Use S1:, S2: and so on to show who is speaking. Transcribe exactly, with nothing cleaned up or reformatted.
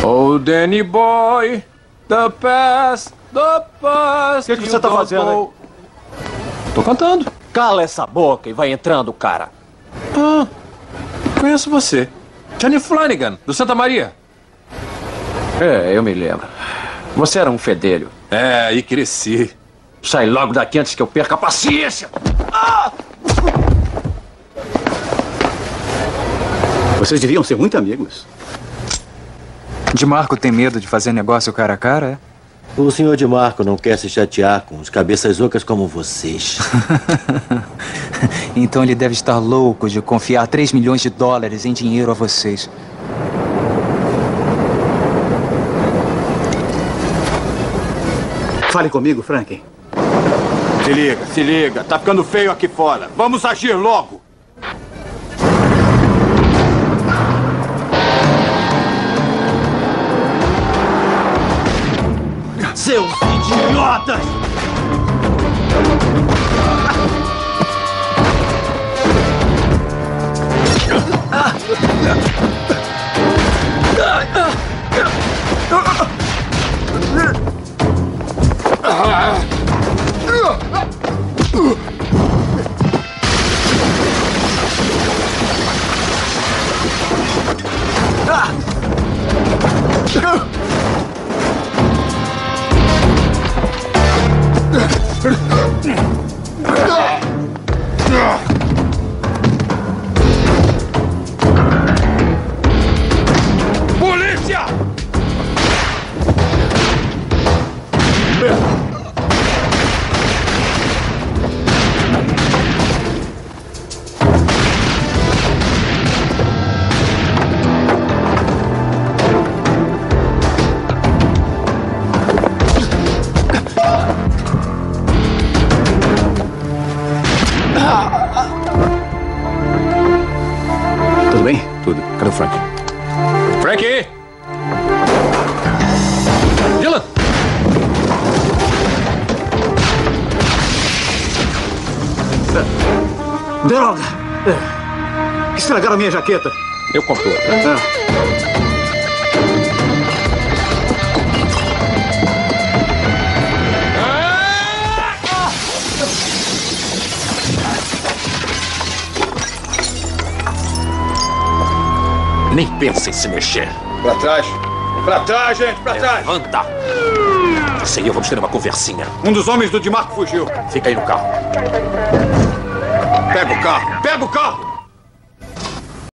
S1: Oh, Danny boy, the past, the past.
S2: O que, que você tá fazendo aí?
S1: Tô cantando.
S2: Cala essa boca e vai entrando, cara.
S1: Ah, conheço você. Johnny Flanagan, do Santa Maria.
S2: É, eu me lembro. Você era um fedelho.
S1: É, aí cresci.
S2: Sai logo daqui antes que eu perca a paciência. Ah!
S3: Vocês deviam ser muito amigos.
S4: DeMarco tem medo de fazer negócio cara a cara, é?
S5: O senhor DeMarco não quer se chatear com os cabeças ocas como vocês.
S4: Então ele deve estar louco de confiar três milhões de dólares em dinheiro a vocês.
S3: Fale comigo, Frank.
S6: Se liga, se liga. Tá ficando feio aqui fora. Vamos agir logo.
S3: Seus idiotas!
S6: Polícia!
S3: Tudo bem?
S1: Tudo. Cadê o Frank? Frank! Dylan!
S3: Droga! Estragaram minha jaqueta.
S1: Eu compro outra.
S3: Ah.
S2: Nem pensa em se mexer.
S6: Pra trás. Pra trás, gente, pra trás.
S2: Anda! Você e eu vamos ter uma conversinha.
S6: Um dos homens do DeMarco fugiu.
S2: Fica aí no carro.
S6: Pega o carro. Pega o carro.